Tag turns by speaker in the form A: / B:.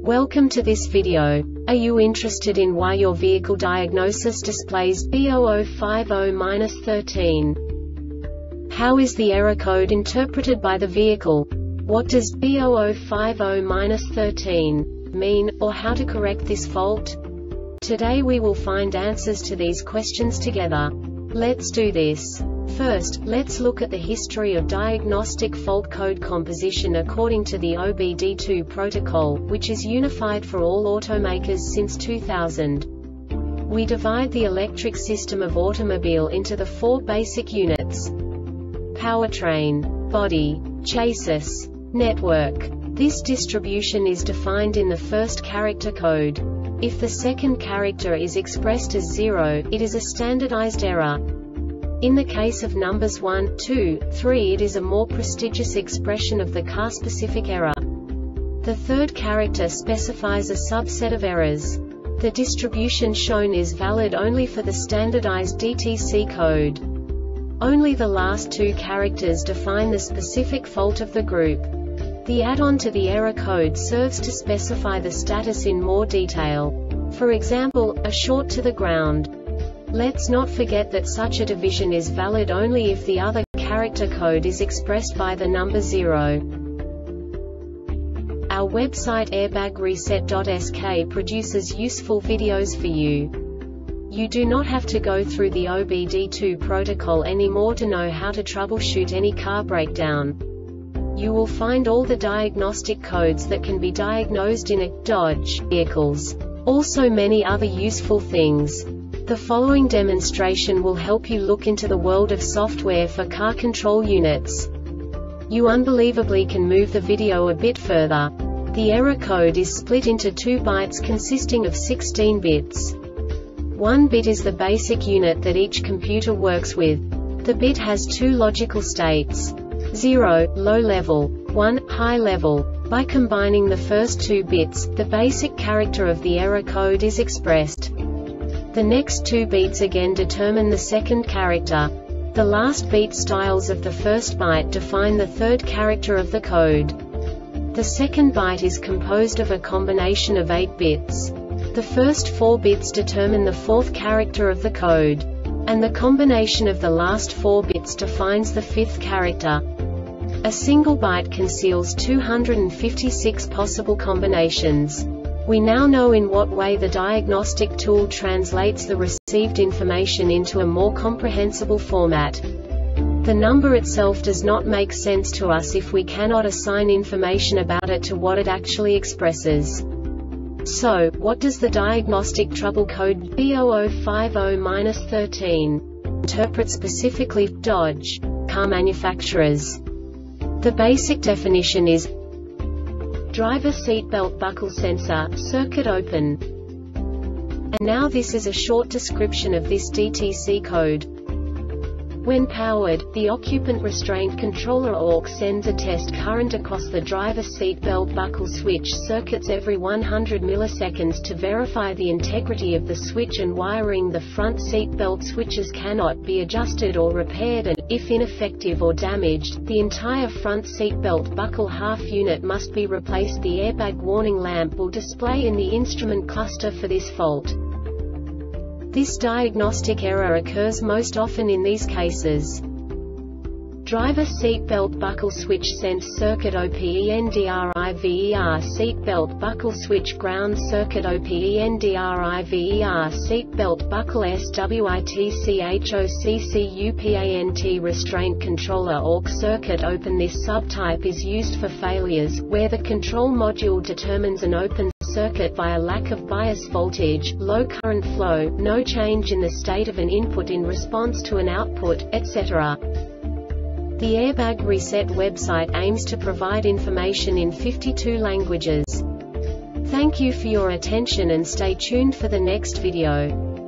A: Welcome to this video. Are you interested in why your vehicle diagnosis displays B0050-13? How is the error code interpreted by the vehicle? What does B0050-13 mean, or how to correct this fault? Today we will find answers to these questions together. Let's do this. First, let's look at the history of diagnostic fault code composition according to the OBD2 protocol, which is unified for all automakers since 2000. We divide the electric system of automobile into the four basic units: powertrain, body, chassis, network. This distribution is defined in the first character code. If the second character is expressed as 0, it is a standardized error. In the case of numbers 1, 2, 3, it is a more prestigious expression of the car-specific error. The third character specifies a subset of errors. The distribution shown is valid only for the standardized DTC code. Only the last two characters define the specific fault of the group. The add-on to the error code serves to specify the status in more detail. For example, a short to the ground. Let's not forget that such a division is valid only if the other character code is expressed by the number 0. Our website airbagreset.sk produces useful videos for you. You do not have to go through the OBD2 protocol anymore to know how to troubleshoot any car breakdown. You will find all the diagnostic codes that can be diagnosed in a Dodge vehicles. Also many other useful things. The following demonstration will help you look into the world of software for car control units. You unbelievably can move the video a bit further. The error code is split into 2 bytes consisting of 16 bits. 1 bit is the basic unit that each computer works with. The bit has 2 logical states: 0, low level, 1, high level. By combining the first 2 bits, the basic character of the error code is expressed. The next 2 beats again determine the second character. The last beat styles of the first byte define the third character of the code. The second byte is composed of a combination of 8 bits. The first 4 bits determine the fourth character of the code. And the combination of the last 4 bits defines the fifth character. A single byte conceals 256 possible combinations. We now know in what way the diagnostic tool translates the received information into a more comprehensible format. The number itself does not make sense to us if we cannot assign information about it to what it actually expresses. So, what does the diagnostic trouble code B0050-13 interpret specifically for Dodge car manufacturers? The basic definition is: driver seatbelt buckle sensor, circuit open. And now this is a short description of this DTC code. When powered, the occupant restraint controller AUX sends a test current across the driver seatbelt buckle switch circuits every 100 milliseconds to verify the integrity of the switch and wiring. The front seatbelt switches cannot be adjusted or repaired and, if ineffective or damaged, the entire front seatbelt buckle half unit must be replaced. The Airbag warning lamp will display in the instrument cluster for this fault. This diagnostic error occurs most often in these cases: driver seatbelt buckle switch sense circuit OPENDRIVER seatbelt buckle switch ground circuit OPENDRIVER seatbelt buckle SWITCHOCCUPANT restraint controller AUX circuit open. This subtype is used for failures where the control module determines an open circuit via lack of bias voltage, low current flow, no change in the state of an input in response to an output, etc. The Airbag Reset website aims to provide information in 52 languages. Thank you for your attention and stay tuned for the next video.